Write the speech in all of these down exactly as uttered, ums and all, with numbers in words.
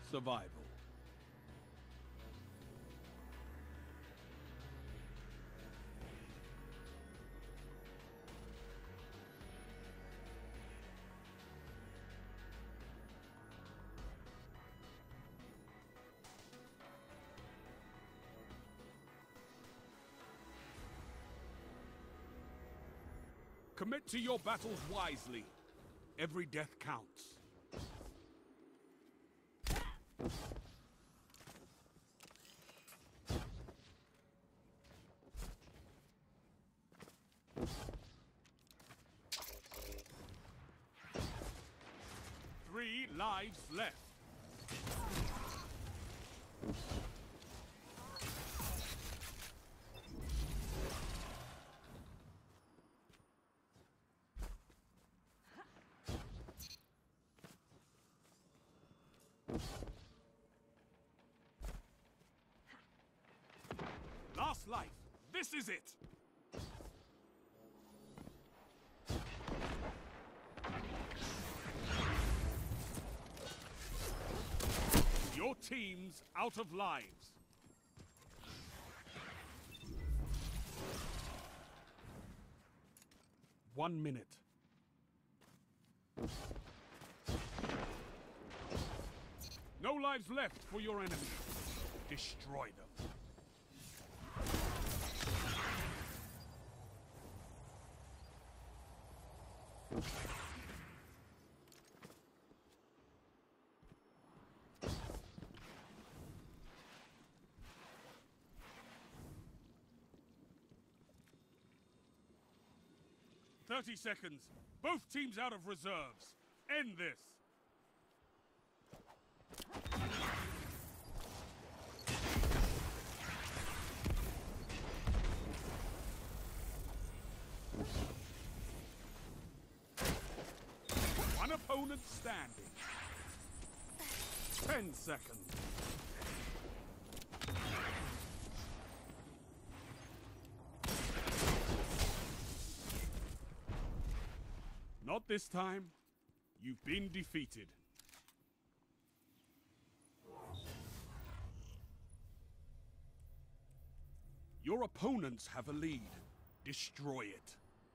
survival. Commit to your battles wisely. Every death counts. Three lives left. Last life. This is it. Your team's out of lives. One minute. No lives left for your enemy. Destroy them. Thirty seconds. Both teams out of reserves. End this. One opponent standing. Ten seconds. Not this time. You've been defeated. Your opponents have a lead. Destroy it.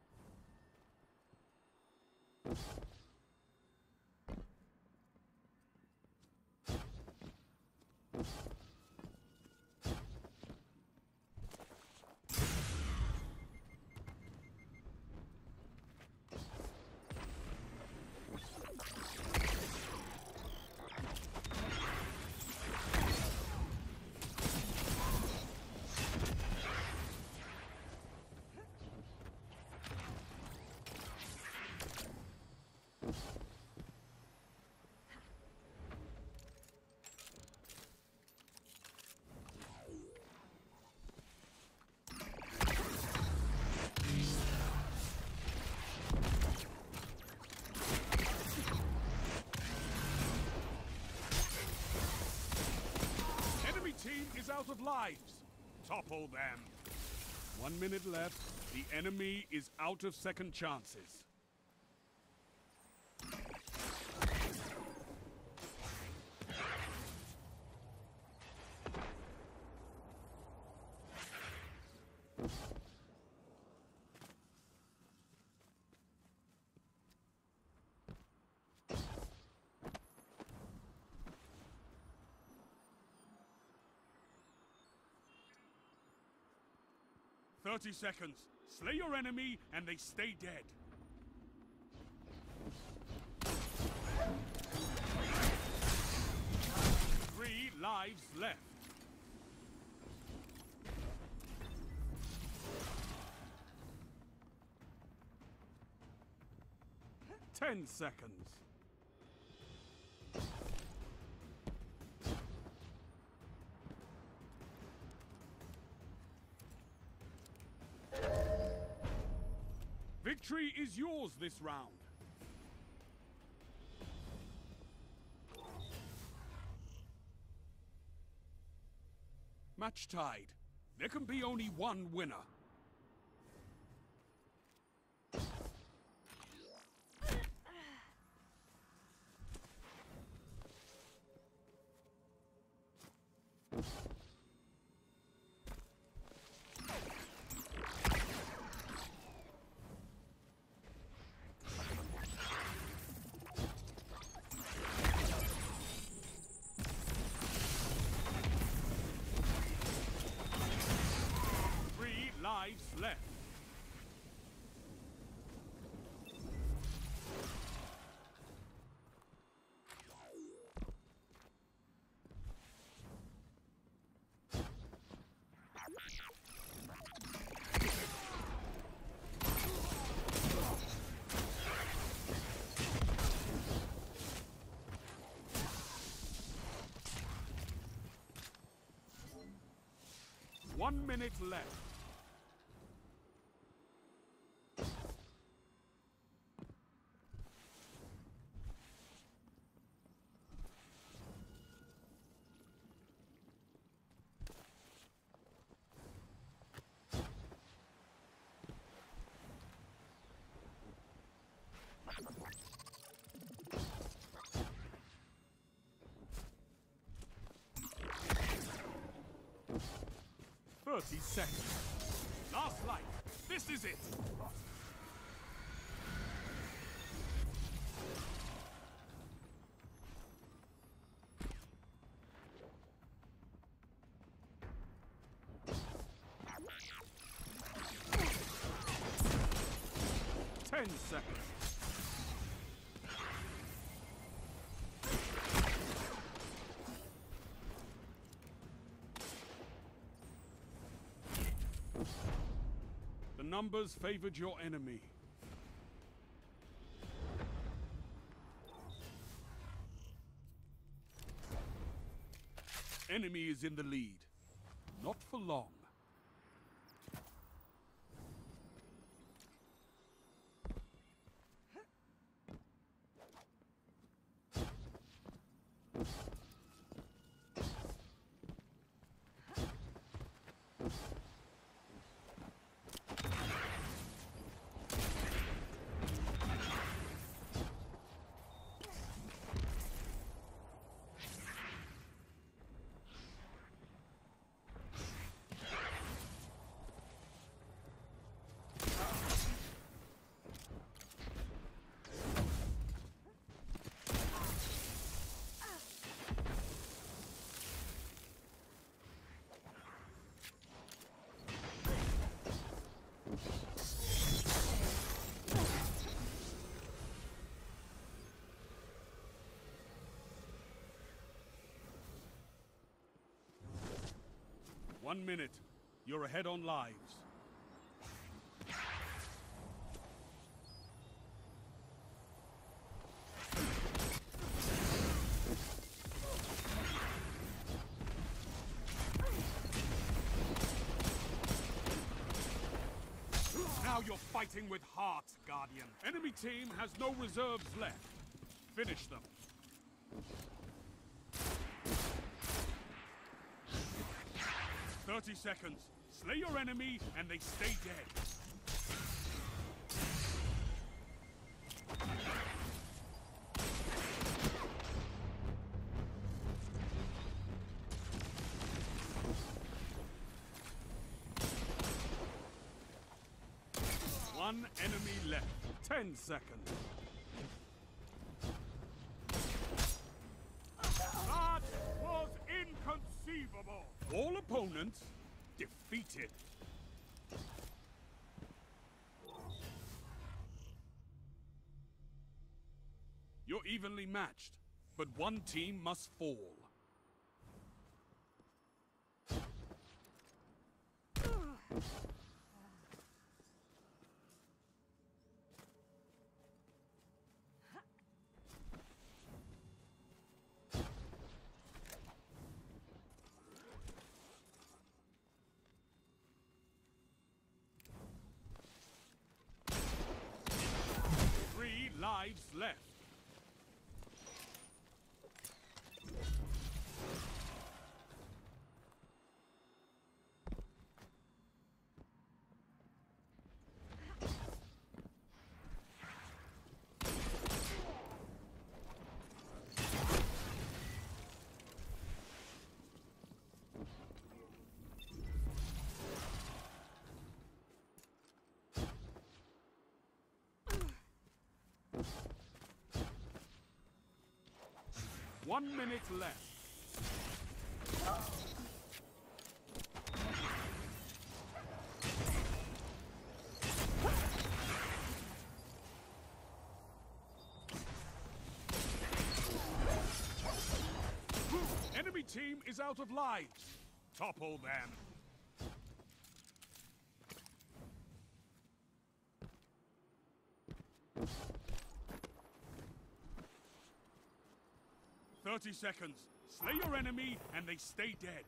Team is out of lives. Topple them. One minute left. The enemy is out of second chances. Thirty seconds. Slay your enemy and they stay dead. Three lives left. Ten seconds. Victory is yours this round. Match tied. There can be only one winner. Lives left. One minute left. Thirty seconds. Last light. This is it. Ten seconds. The numbers favored your enemy. Enemy is in the lead. Not for long. One minute. You're ahead on lives. Now you're fighting with heart, Guardian. Enemy team has no reserves left. Finish them. Thirty seconds. Slay your enemy and they stay dead. One enemy left. Ten seconds. That was inconceivable. All opponents defeated. You're evenly matched, but one team must fall. Three lives left. One minute left. Enemy team is out of lives. Topple them. Thirty seconds. Slay your enemy and they stay dead.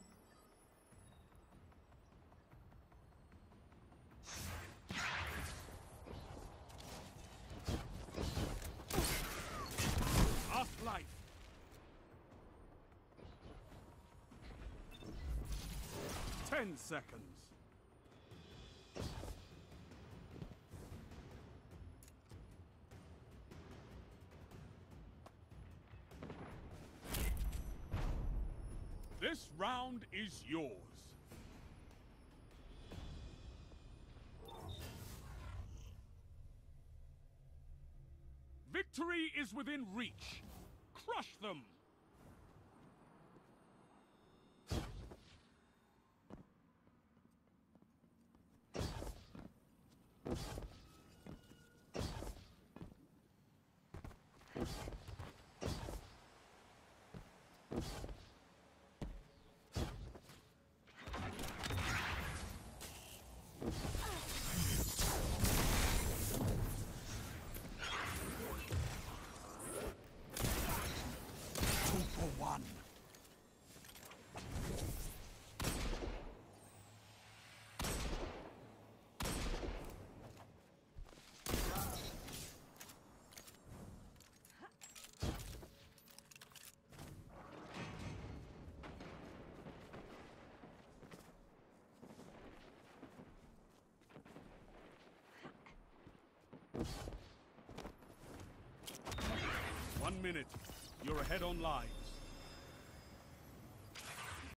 Last life. Ten seconds. This round is yours. Victory is within reach. Crush them! One minute. You're ahead on lives.